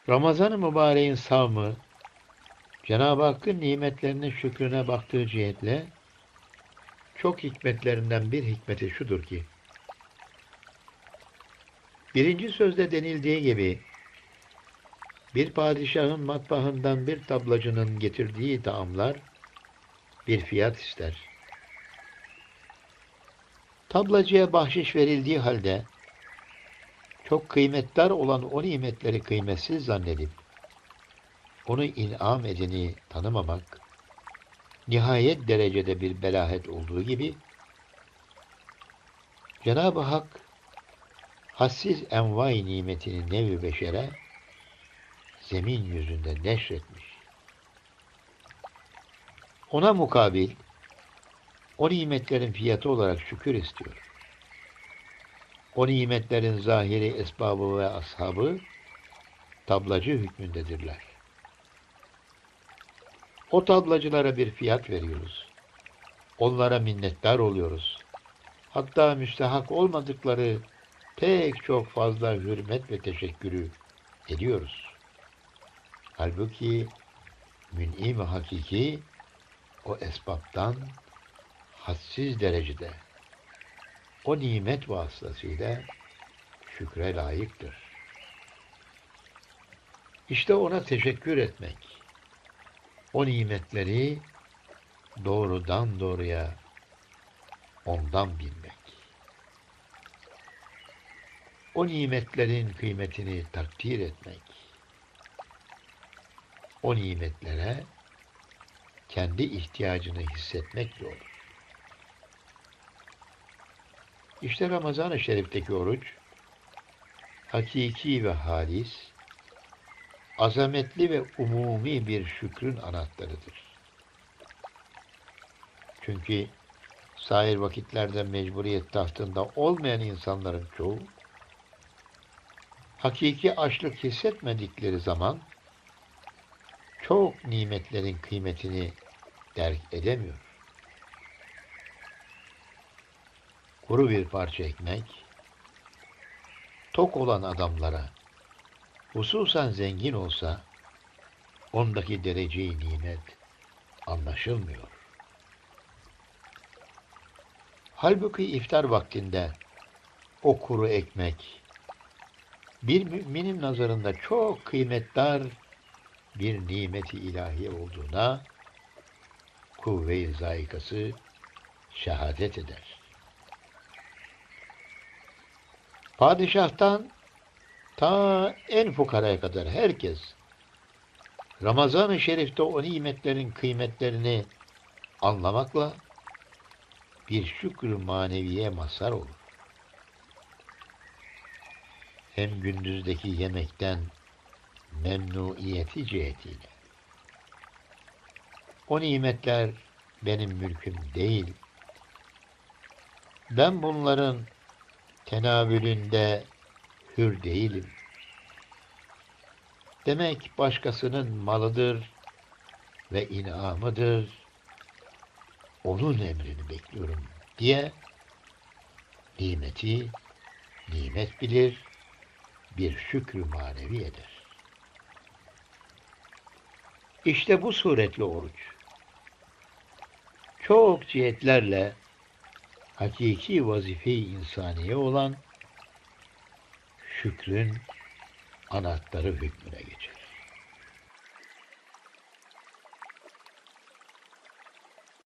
Ramazan-ı mübareğin savmı, Cenab-ı Hakk'ın nimetlerinin şükrüne baktığı cihetle çok hikmetlerinden bir hikmeti şudur ki, birinci sözde denildiği gibi, bir padişahın matbaahından bir tablacının getirdiği taamlar bir fiyat ister. Tablacıya bahşiş verildiği halde, çok kıymetdar olan o nimetleri kıymetsiz zannedip, onu inam edeni tanımamak, nihayet derecede bir belahet olduğu gibi, Cenab-ı Hak, hassiz envai nimetini nev-i beşere, zemin yüzünde neşretmiş. Ona mukabil, o nimetlerin fiyatı olarak şükür istiyor. O nimetlerin zahiri esbabı ve ashabı, tablacı hükmündedirler. O tablacılara bir fiyat veriyoruz. Onlara minnettar oluyoruz. Hatta müstehak olmadıkları pek çok fazla hürmet ve teşekkürü ediyoruz. Halbuki mün'im-i hakiki o esbaptan hadsiz derecede o nimet vasıtasıyla şükre layıktır. İşte ona teşekkür etmek, o nimetleri doğrudan doğruya ondan bilmek, o nimetlerin kıymetini takdir etmek, o nimetlere kendi ihtiyacını hissetmekle olur. İşte Ramazan-ı Şerif'teki oruç, hakiki ve halis, azametli ve umumi bir şükrün anahtarıdır. Çünkü sair vakitlerde mecburiyet tahtında olmayan insanların çoğu, hakiki açlık hissetmedikleri zaman, çok nimetlerin kıymetini derk edemiyor. Kuru bir parça ekmek, tok olan adamlara, hususen zengin olsa, ondaki derece-i nimet anlaşılmıyor. Halbuki iftar vaktinde o kuru ekmek, bir müminin nazarında çok kıymetdar bir nimeti ilahi olduğuna kuvve-i zayikası şehadet eder. Padişahtan ta en fukaraya kadar herkes Ramazan-ı Şerif'te o nimetlerin kıymetlerini anlamakla bir şükür maneviye mazhar olur. Hem gündüzdeki yemekten memnuiyeti cihetiyle. O nimetler benim mülküm değil. Ben bunların tenavülünde hür değilim. Demek başkasının malıdır ve inamıdır. Onun emrini bekliyorum diye nimeti nimet bilir, bir şükrü manevi eder. İşte bu suretle oruç, çok cihetlerle hakiki vazife-i insaniye olan şükrün anahtarı hükmüne geçer.